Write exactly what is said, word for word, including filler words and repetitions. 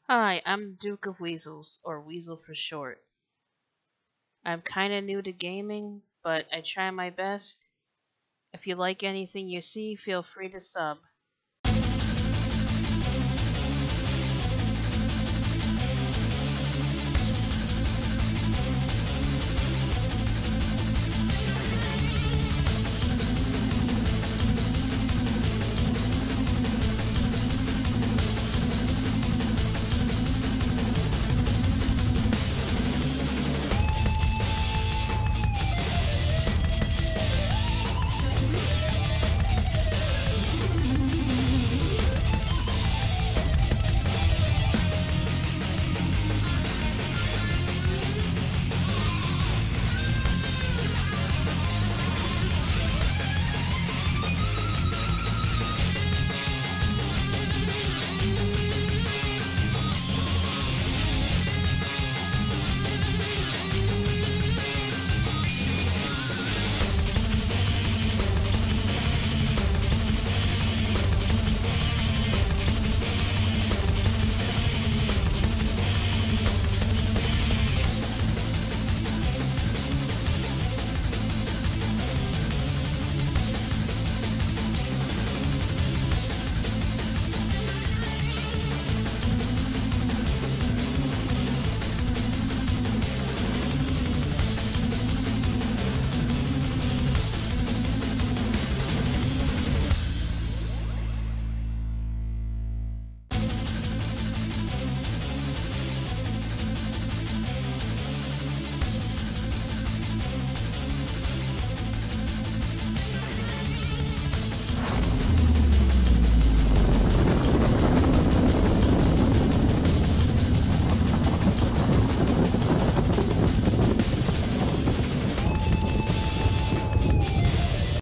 Hi, I'm Duke of Weasels, or Weasel for short. I'm kinda new to gaming, but I try my best. If you like anything you see, feel free to sub.